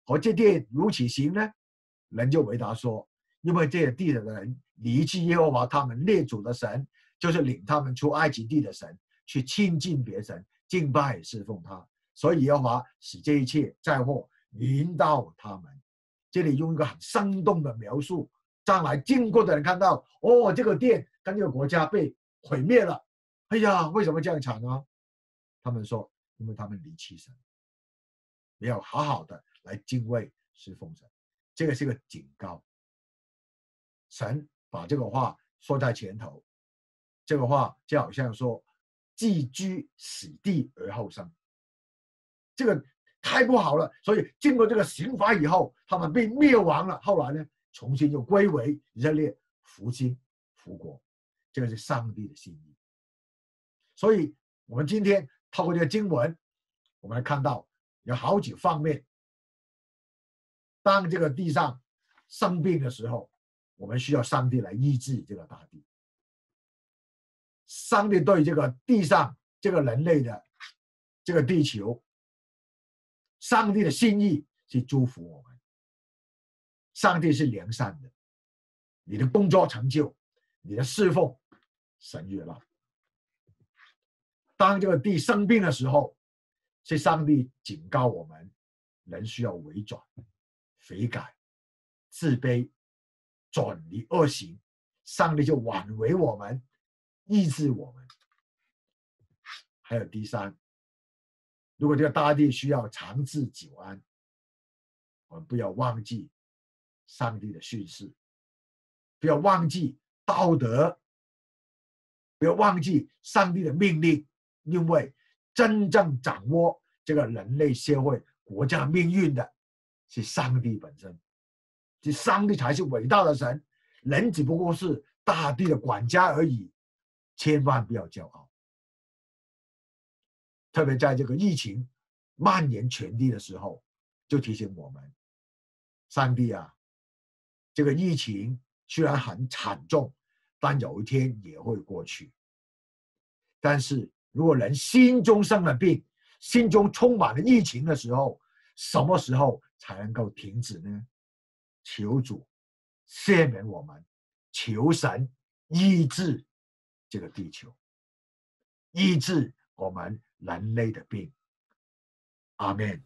和这地如其行呢？人就回答说：因为这些地的人离弃耶和华他们列祖的神，就是领他们出埃及地的神，去亲近别神，敬拜侍奉他，所以耶和华使这一切灾祸临到他们。这里用一个很生动的描述，将来经过的人看到，哦，这个殿跟这个国家被毁灭了。哎呀，为什么这样惨呢？他们说，因为他们离弃神，没有好好的来敬畏侍奉神。这个是个警告。神把这个话说在前头，这个话就好像说寄居死地而后生，这个太不好了。所以经过这个刑罚以后，他们被灭亡了。后来呢，重新又归为以色列复兴复国，这个是上帝的心意。所以我们今天透过这个经文，我们来看到有好几方面。当这个地上生病的时候，我们需要上帝来医治这个大地。上帝对这个地上这个人类的这个地球，上帝的心意是祝福我们。上帝是良善的，你的工作成就，你的侍奉，神悦纳。当这个地生病的时候，是上帝警告我们，人需要回转、悔改、自卑、转离恶行，上帝就挽回我们，医治我们。还有第三，如果这个大地需要长治久安，我们不要忘记上帝的训示，不要忘记道德，不要忘记上帝的命令，因为真正掌握这个人类社会国家命运的是上帝本身，是上帝才是伟大的神，人只不过是大地的管家而已，千万不要骄傲。特别在这个疫情蔓延全地的时候，就提醒我们，上帝啊，这个疫情虽然很惨重，但有一天也会过去。但是如果人心中生了病，心中充满了疫情的时候，什么时候才能够停止呢？求主赦免我们，求神医治这个地球，医治我们人类的病。阿们。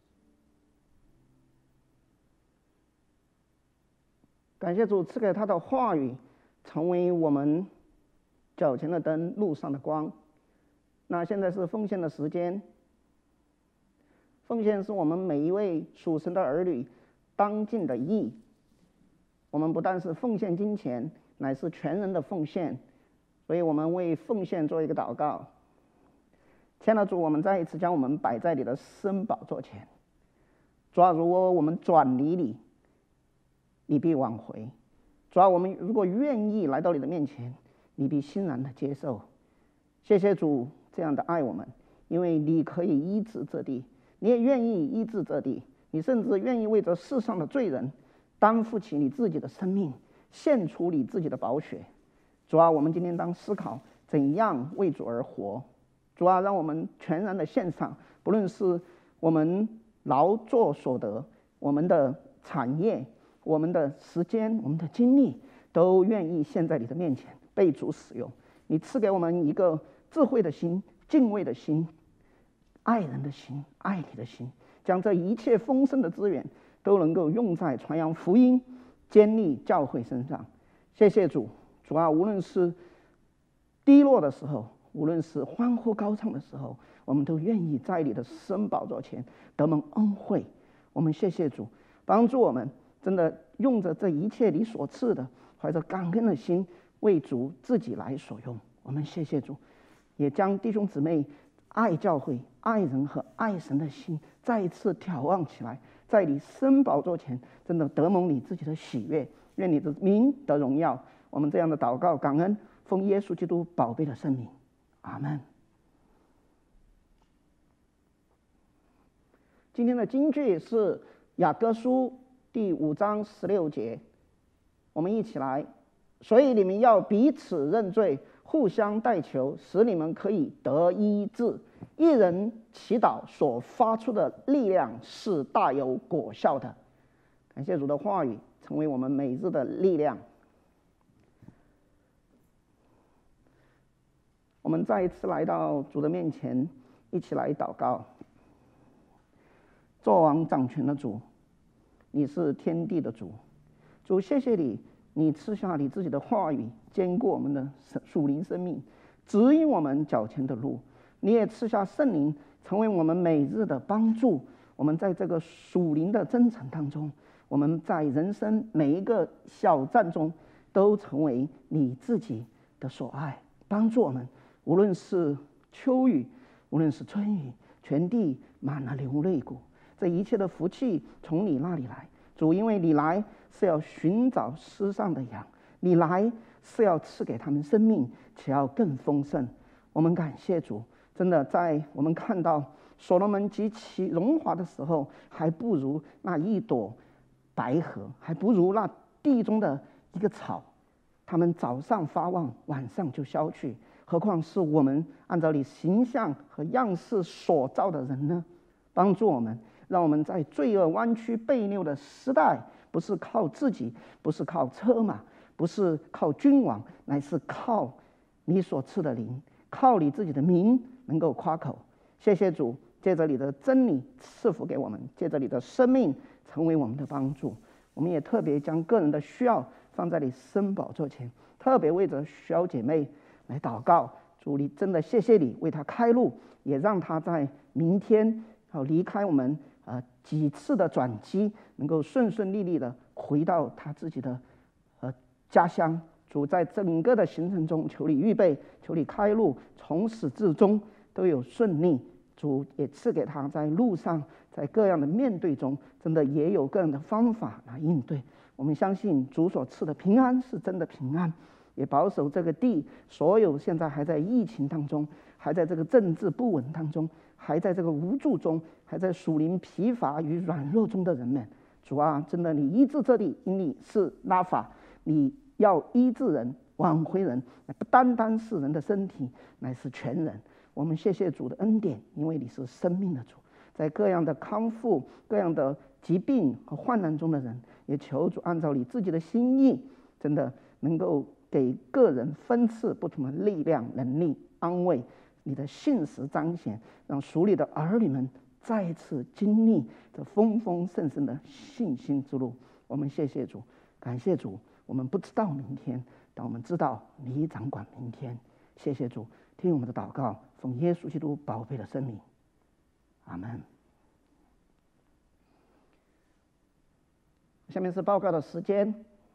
感谢主赐给他的话语，成为我们脚前的灯，路上的光。那现在是奉献的时间，奉献是我们每一位属神的儿女当尽的义。我们不但是奉献金钱，乃是全人的奉献。所以我们为奉献做一个祷告。亲爱的主，我们再一次将我们摆在你的圣宝座前。主啊，如果我们转离你，你必挽回。主啊，我们如果愿意来到你的面前，你必欣然的接受。谢谢主这样的爱我们，因为你可以医治这地，你也愿意医治这地，你甚至愿意为这世上的罪人担负起你自己的生命，献出你自己的宝血。主啊，我们今天当思考怎样为主而活。主啊，让我们全然的献上，不论是我们劳作所得，我们的产业，我们的时间，我们的精力，都愿意献在你的面前，被主使用。你赐给我们一个智慧的心，敬畏的心，爱人的心，爱你的心，将这一切丰盛的资源都能够用在传扬福音、建立教会身上。谢谢主。主啊，无论是低落的时候，无论是欢呼高唱的时候，我们都愿意在你的圣宝座前得蒙恩惠。我们谢谢主，帮助我们真的用着这一切你所赐的，怀着感恩的心为主自己来所用。我们谢谢主，也将弟兄姊妹爱教会、爱人和爱神的心再一次挑旺起来，在你圣宝座前真的得蒙你自己的喜悦。愿你的名得荣耀。我们这样的祷告感恩，奉耶稣基督宝贝的圣名，阿们。今天的金句是雅各书第5章16节，我们一起来。所以你们要彼此认罪，互相代求，使你们可以得医治。一人祈祷所发出的力量是大有果效的。 感谢主的话语成为我们每日的力量。我们再一次来到主的面前，一起来祷告。作王掌权的主，你是天地的主，主谢谢你，你赐下你自己的话语，坚固我们的属灵生命，指引我们脚前的路。你也赐下圣灵，成为我们每日的帮助。我们在这个属灵的征程当中，我们在人生每一个小站中，都成为你自己的所爱，帮助我们。无论是秋雨，无论是春雨，全地满了流泪谷。这一切的福气从你那里来，主，因为你来是要寻找失丧的羊，你来是要赐给他们生命，且要更丰盛。我们感谢主，真的在我们看到所罗门极其荣华的时候，还不如那一朵白荷，还不如那地中的一个草，他们早上发旺，晚上就消去，何况是我们按照你形象和样式所造的人呢？帮助我们，让我们在罪恶弯曲悖谬的时代，不是靠自己，不是靠车马，不是靠君王，乃是靠你所赐的灵，靠你自己的名能够夸口。谢谢主，借着你的真理赐福给我们，借着你的生命成为我们的帮助。我们也特别将个人的需要放在你圣宝座前，特别为着小姐妹来祷告。主，你真的谢谢你为她开路，也让她在明天离开我们几次的转机，能够顺顺利利的回到他自己的家乡。主，在整个的行程中，求你预备，求你开路，从始至终都有顺利。主也赐给他在路上，在各样的面对中，真的也有各样的方法来应对。我们相信主所赐的平安是真的平安，也保守这个地所有现在还在疫情当中，还在这个政治不稳当中，还在这个无助中，还在属灵疲乏与软弱中的人们。主啊，真的你医治这地，因你是拉法，你要医治人，挽回人，不单单是人的身体，乃是全人。我们谢谢主的恩典，因为你是生命的主，在各样的康复、各样的疾病和患难中的人，也求主按照你自己的心意，真的能够给个人分赐不同的力量、能力、安慰。你的信实彰显，让属你的儿女们再一次经历这丰丰盛盛的信心之路。我们谢谢主，感谢主。我们不知道明天，但我们知道你掌管明天。谢谢主，听我们的祷告，奉耶稣基督宝贝的圣名，阿门。下面是报告的时间。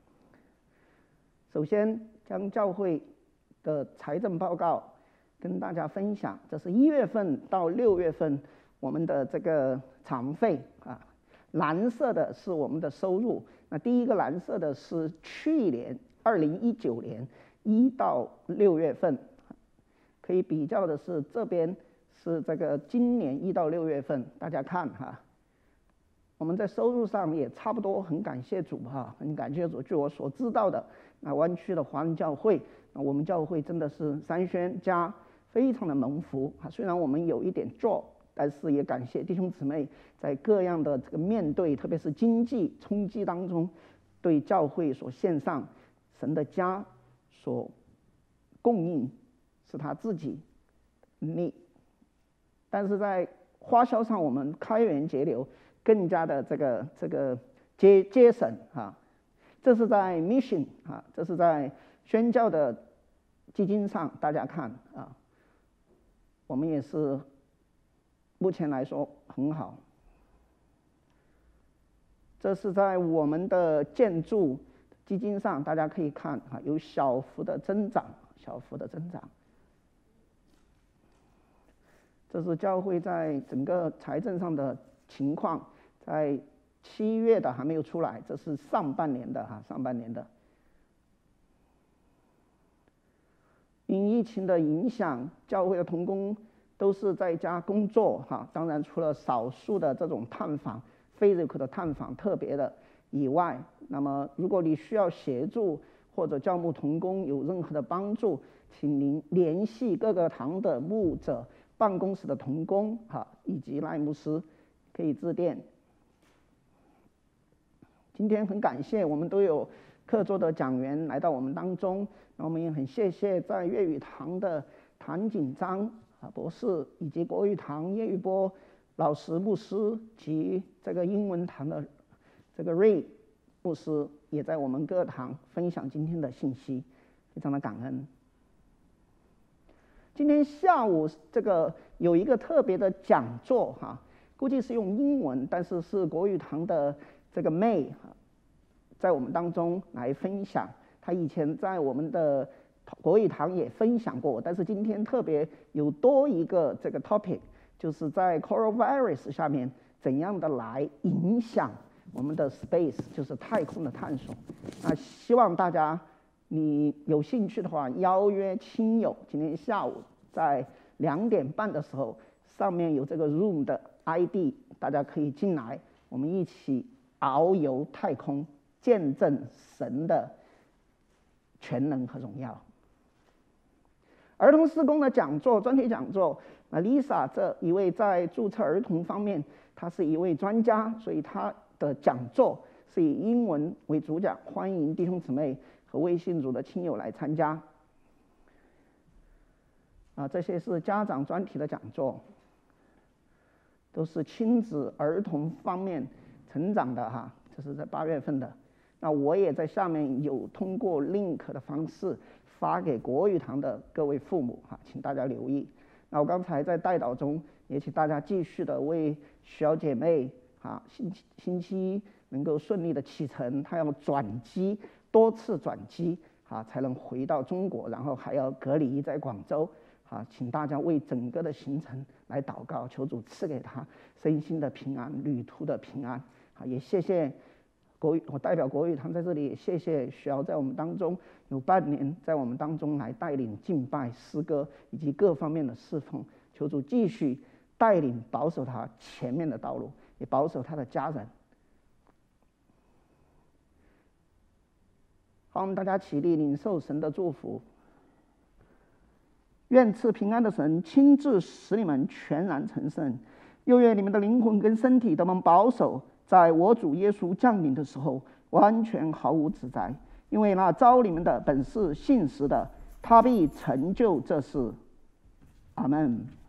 首先将教会的财政报告跟大家分享，这是1月份到6月份我们的这个场费啊。蓝色的是我们的收入，那第一个蓝色的是去年2019年1到6月份，可以比较的是这边是这个今年1到6月份，大家看哈，我们在收入上也差不多，很感谢主哈，很感谢主。据我所知道的，那湾区的华人教会，那我们教会真的是三宣家非常的蒙福啊。虽然我们有一点做，但是也感谢弟兄姊妹在各样的这个面对，特别是经济冲击当中，对教会所献上神的家所供应是他自己力，但是在花销上我们开源节流，更加的这个节省啊。这是在 mission 啊，这是在宣教的基金上，大家看啊，我们也是目前来说很好。这是在我们的建筑基金上，大家可以看啊，有小幅的增长，小幅的增长。这是教会在整个财政上的情况，在7月的还没有出来，这是上半年的哈，上半年的。因疫情的影响，教会的同工都是在家工作哈，当然除了少数的这种探访、physical的探访特别的以外，那么如果你需要协助或者教牧同工有任何的帮助，请您联系各个堂的牧者、办公室的同工哈，以及赖牧师，可以致电。 今天很感谢我们都有客座的讲员来到我们当中，那我们也很谢谢在粤语堂的谭锦章博士，以及国语堂叶玉波老师牧师及这个英文堂的这个Ray牧师，也在我们各堂分享今天的信息，非常的感恩。今天下午这个有一个特别的讲座估计是用英文，但是是国语堂的这个May在我们当中来分享。他以前在我们的国语堂也分享过，但是今天特别有多一个这个 topic， 就是在 coronavirus 下面怎样的来影响我们的 space， 就是太空的探索。那希望大家你有兴趣的话，邀约亲友，今天下午在2点半的时候，上面有这个 room 的 ID， 大家可以进来，我们一起遨游太空，见证神的全能和荣耀。儿童事工的讲座，专题讲座，Lisa 这一位在注册儿童方面，她是一位专家，所以她的讲座是以英文为主讲，欢迎弟兄姊妹和微信组的亲友来参加。这些是家长专题的讲座，都是亲子儿童方面成长的这是在8月份的。那我也在下面有通过 link 的方式发给国语堂的各位父母请大家留意。那我刚才在代祷中也请大家继续的为小姐妹星期一能够顺利的启程，她要转机多次转机才能回到中国，然后还要隔离在广州请大家为整个的行程来祷告，求主赐给她身心的平安，旅途的平安也谢谢我代表国语堂在这里，也谢谢许瑶在我们当中有半年在我们当中来带领敬拜诗歌以及各方面的侍奉，求主继续带领保守他前面的道路，也保守他的家人。好，我们大家起立领受神的祝福。愿赐平安的神亲自使你们全然成圣，又愿你们的灵魂跟身体都能保守，在我主耶稣降临的时候完全毫无指摘，因为那召你们的本是信实的，他必成就这事。阿们。